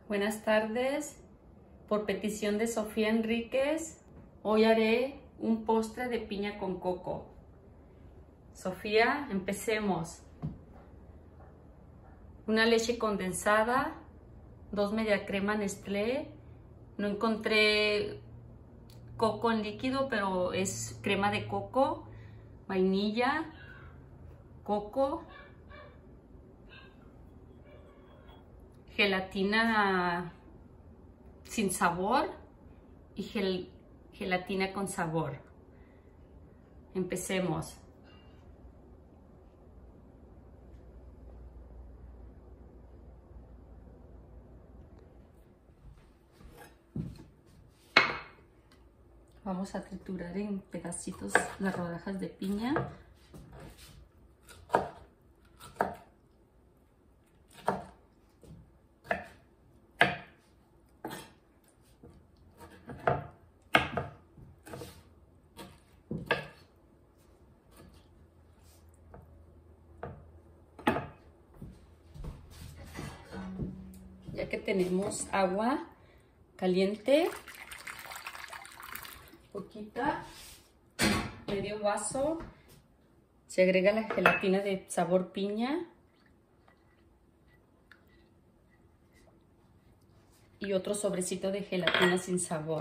Buenas tardes, por petición de Sofía Enríquez, hoy haré un postre de piña con coco. Sofía, empecemos. Una leche condensada, 2 media crema Nestlé. No encontré coco en líquido, pero es crema de coco, vainilla, coco, gelatina sin sabor y gelatina con sabor. Empecemos. Vamos a triturar en pedacitos las rodajas de piña. Ya que tenemos agua caliente, poquita, medio vaso, se agrega la gelatina de sabor piña y otro sobrecito de gelatina sin sabor.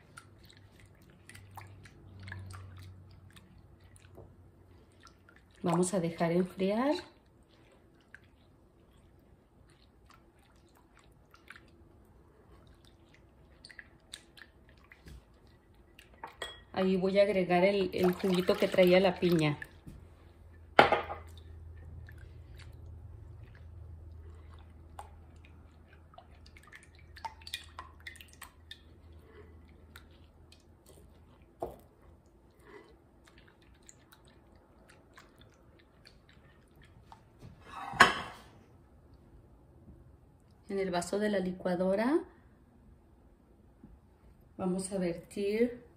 Vamos a dejar enfriar. Ahí voy a agregar el juguito que traía la piña. En el vaso de la licuadora vamos a vertir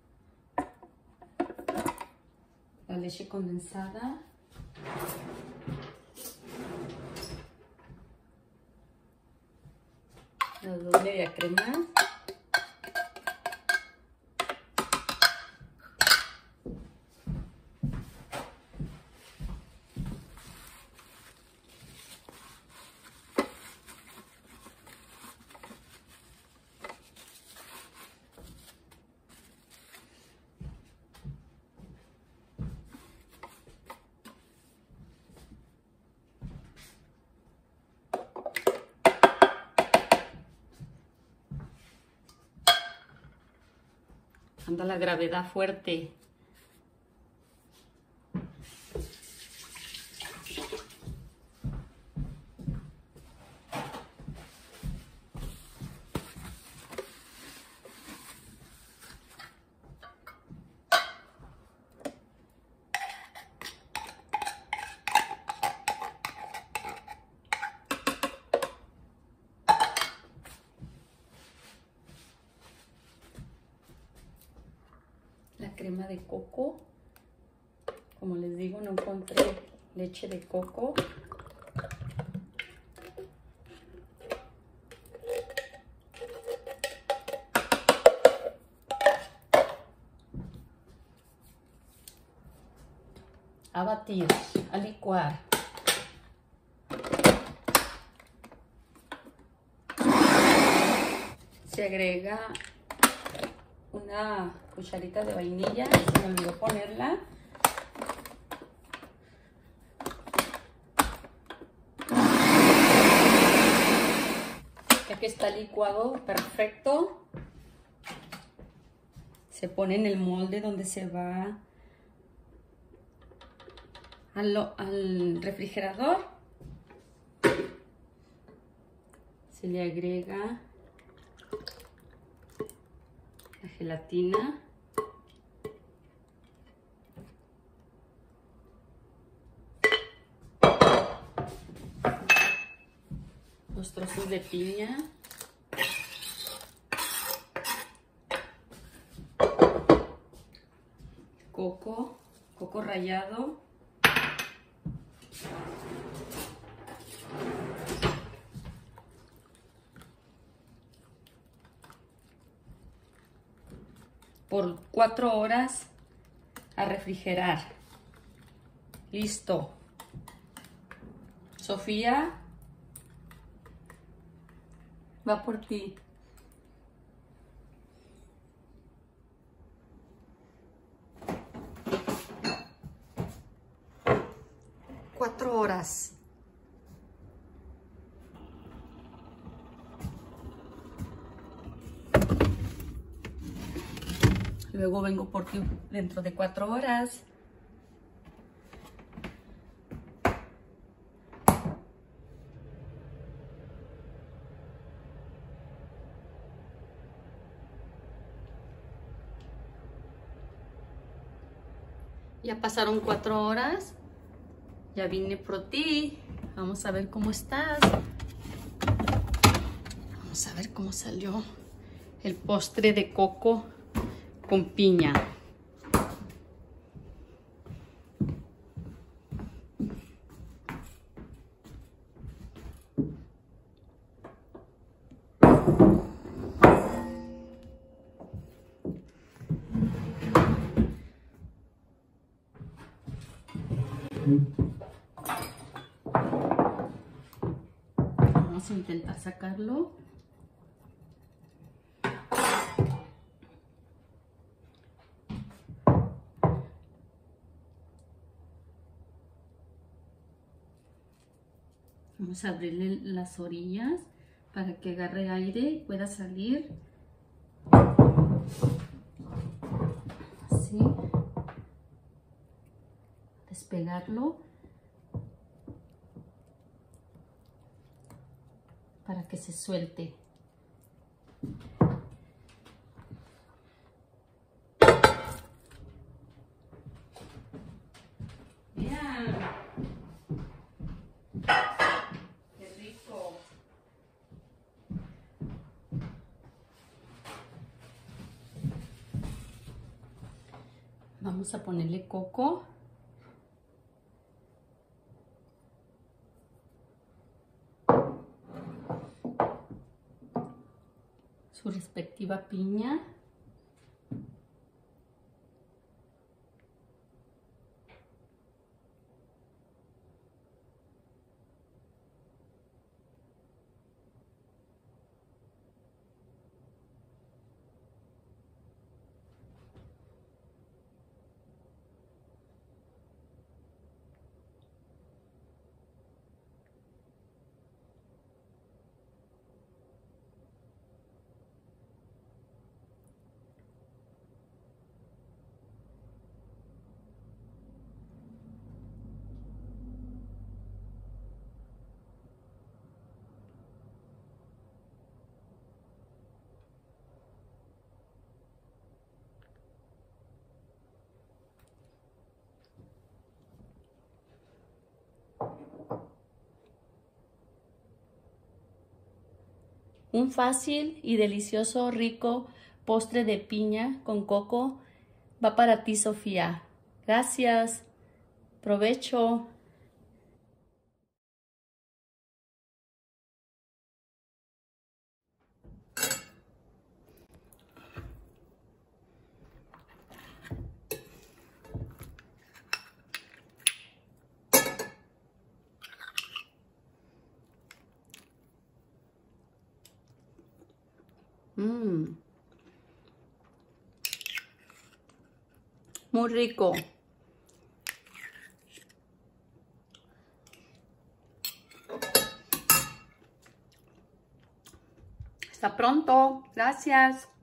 la leche condensada, la 2 media crema, anda la gravedad fuerte. La crema de coco, como les digo, no encontré leche de coco. A batir, a licuar. Se agrega una cucharita de vainilla, se me olvidó ponerla. Ya que está licuado perfecto, se pone en el molde donde se va al refrigerador. Se le agrega la gelatina, los trozos de piña, coco rallado, por 4 horas a refrigerar. Listo. Sofía, va por ti. 4 horas. Luego vengo por ti dentro de 4 horas. Ya pasaron 4 horas. Ya vine por ti. Vamos a ver cómo estás. Vamos a ver cómo salió el postre de coco con piña. Vamos a intentar sacarlo. Vamos a abrirle las orillas para que agarre aire y pueda salir. Así. Despegarlo para que se suelte. Vean. Qué rico. Vamos a ponerle coco. Su respectiva piña. Un fácil y delicioso, rico postre de piña con coco va para ti, Sofía. Gracias. Provecho. Muy rico. Hasta pronto. Gracias.